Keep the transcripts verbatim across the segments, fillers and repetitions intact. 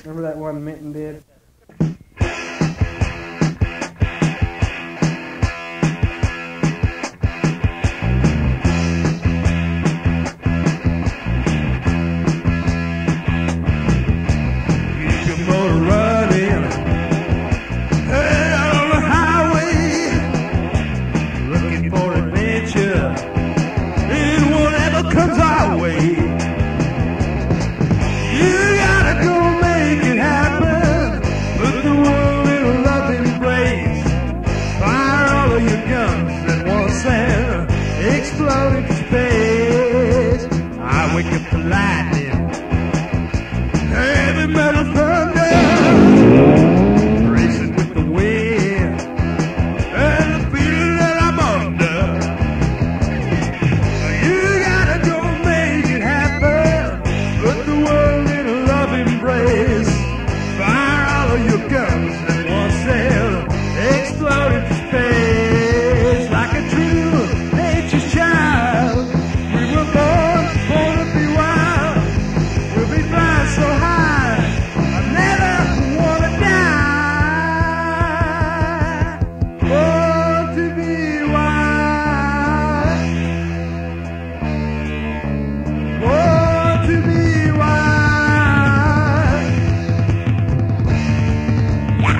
Remember that one Minton did? Explode into space. I wake up to lightning, heavy metal thunder, racing with the wind, and the feeling that I'm under. You gotta go make it happen. Put the world in a love embrace. Fire all of your guns at once and explode into space like a true nature's child. We were born, born to be wild. We'll be flying so high, I never wanna die. Born to be wild. Born to be wild. Yeah.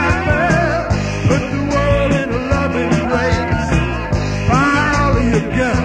Yeah.